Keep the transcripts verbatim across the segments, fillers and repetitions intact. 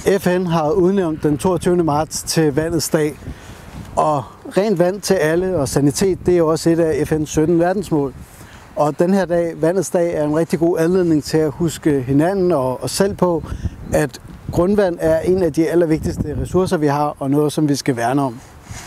F N har udnævnt den toogtyvende marts til vandets dag, og rent vand til alle og sanitet, det er jo også et af F N's sytten verdensmål. Og den her dag, vandets dag, er en rigtig god anledning til at huske hinanden og os selv på, at grundvand er en af de allervigtigste ressourcer, vi har, og noget, som vi skal værne om.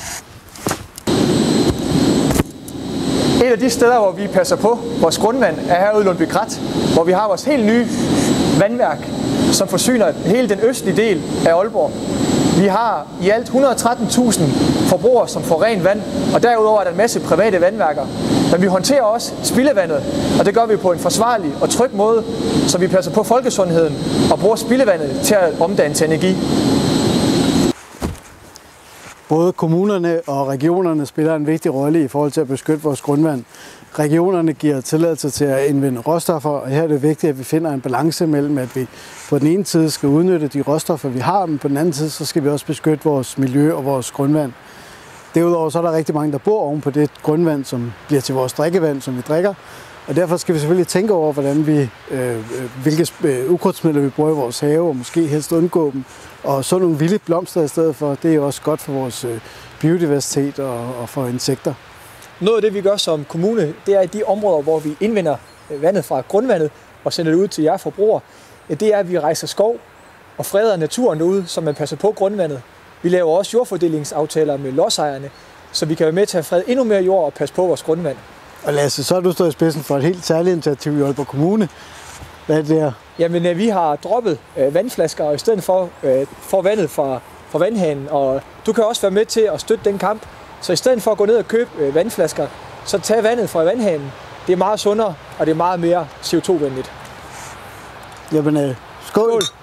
Et af de steder, hvor vi passer på vores grundvand, er herude i Lundbykrat, hvor vi har vores helt nye vandværk, som forsyner hele den østlige del af Aalborg. Vi har i alt et hundrede og tretten tusind forbrugere, som får rent vand, og derudover er der en masse private vandværker. Men vi håndterer også spildevandet, og det gør vi på en forsvarlig og tryg måde, så vi passer på folkesundheden og bruger spildevandet til at omdanne til energi. Både kommunerne og regionerne spiller en vigtig rolle i forhold til at beskytte vores grundvand. Regionerne giver tilladelse til at indvinde råstoffer, og her er det vigtigt, at vi finder en balance mellem, at vi på den ene side skal udnytte de råstoffer, vi har, men på den anden side, så skal vi også beskytte vores miljø og vores grundvand. Derudover så er der rigtig mange, der bor oven på det grundvand, som bliver til vores drikkevand, som vi drikker. Og derfor skal vi selvfølgelig tænke over, hvordan vi, øh, hvilke øh, ukrudtsmidler vi bruger i vores have, og måske helst undgå dem. Og så nogle vilde blomster i stedet for, det er også godt for vores øh, biodiversitet og, og for insekter. Noget af det, vi gør som kommune, det er i de områder, hvor vi indvinder vandet fra grundvandet og sender det ud til jer forbrugere. Det er, at vi rejser skov og freder naturen derude, så man passer på grundvandet. Vi laver også jordfordelingsaftaler med lodsejerne, så vi kan være med til at frede endnu mere jord og passe på vores grundvand. Og Lasse, så har du stået i spidsen for et helt særligt initiativ i Aalborg Kommune. Hvad er det der? Jamen, vi har droppet øh, vandflasker, og i stedet for øh, får vandet fra, fra vandhanen. Og du kan også være med til at støtte den kamp. Så i stedet for at gå ned og købe øh, vandflasker, så tag vandet fra vandhanen. Det er meget sundere, og det er meget mere C O to venligt. Jamen, øh, skål! Skål.